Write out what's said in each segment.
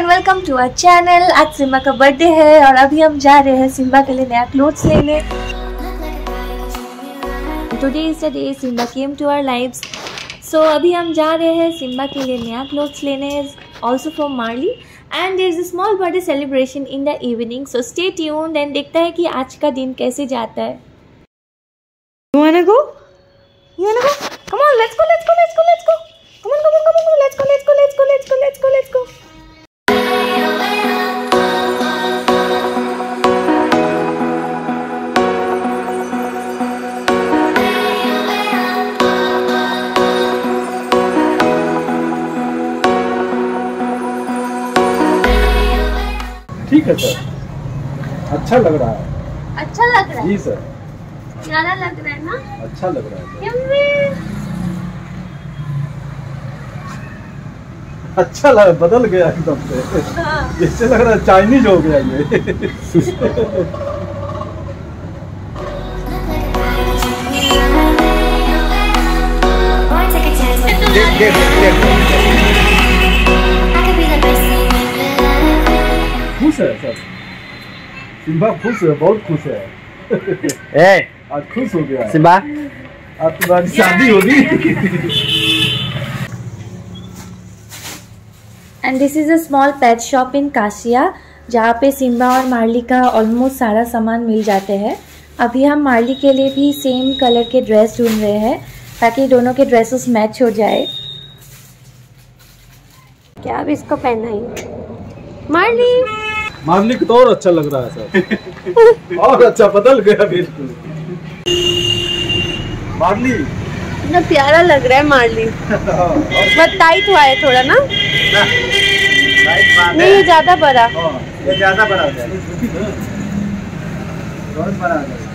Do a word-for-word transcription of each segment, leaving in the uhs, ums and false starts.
And welcome to our channel. आज Simba का birthday है और अभी हम जा रहे हैं सिम्बा के लिए नया क्लोथ्स लेने। Today is the day Simba came to our lives. So अभी हम जा रहे हैं सिम्बा के लिए नया क्लोथ्स लेने, also from Marley, and there is a small birthday celebration in the evening. So stay tuned and देखता है कि आज का दिन कैसे जाता है। You wanna go? You wanna go? Come on, let's go, let's go, let's go, let's go. Come on, come on, come on, let's go, let's go, let's go, let's go, let's go, let's go. ठीक है sir, अच्छा लग रहा है। अच्छा लग रहा है जी सर, प्यारा लग रहा है ना? अच्छा लग रहा है। अच्छा लग, बदल गया एकदम से। हाँ। जैसे लग रहा है चाइनीज हो गया ये। देख देख देख खुश है सर, सिम्बा खुश है, बहुत खुश है। ए, आज खुश हो गया सिम्बा, आज तुम्हारी शादी होगी। And this is a small pet shop in Kashiya, जहाँ पे सिम्बा और मार्ली का ऑलमोस्ट सारा सामान मिल जाते हैं। अभी हम मार्ली के लिए भी सेम कलर के ड्रेस ढूंढ रहे हैं ताकि दोनों के ड्रेसेस मैच हो जाए। क्या अब इसको पहना ही मार्ली मार्ली को तो और अच्छा लग रहा है सर। और अच्छा, बदल गया बिल्कुल। मार्ली इतना प्यारा लग रहा है मार्ली। बहुत टाइट हुआ है थोड़ा ना, नहीं ये ज्यादा बड़ा, ये ज्यादा बड़ा हो जाए, बहुत बड़ा हो जाए।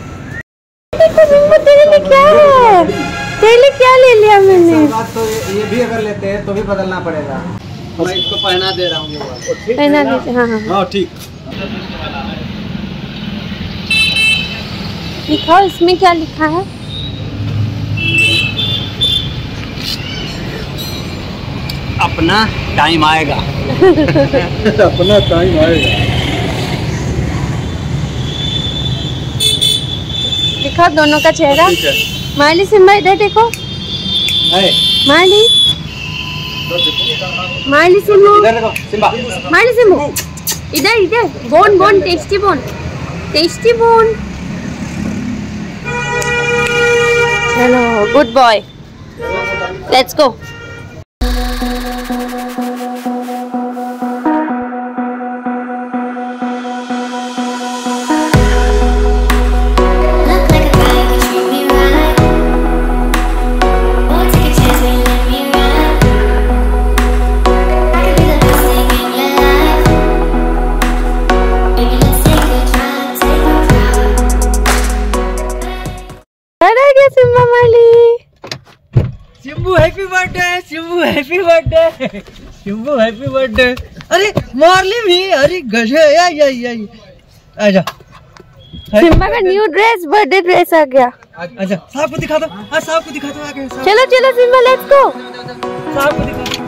देखो तेरे लिए क्या है, तेरे लिए क्या ले लिया मैंने। बात तो ये, ये भी अगर लेते हैं तो भी बदलना पड़ेगा। मैं इसको पहना दे रहा हूँ, पहना दीजिए। हाँ हाँ हाँ ठीक। लिखा, इसमें क्या लिखा है? अपना टाइम आएगा। अपना टाइम आएगा। लिखा दोनों का चेहरा। मार्ली सिम्बा इधर देखो, मार्ली मार्ली सिम्बू, इधर देखो सिम्बा, मार्ली सिम्बू इधर इधर। Bone bone, tasty bone, tasty bone. Hello good boy, let's go. Simba Marley, Simbu happy birthday, Simbu happy birthday, Simbu happy birthday. अरे मार्ली भी, अरे गजब, या या या आजा। सिम्बा का न्यू ड्रेस, बर्थडे ड्रेस आ गया। अच्छा साहब को दिखा दो, हाँ साहब को दिखा दो आगे। चलो चलो सिम्बा, लेट्स गो। साहब को दिखा दो।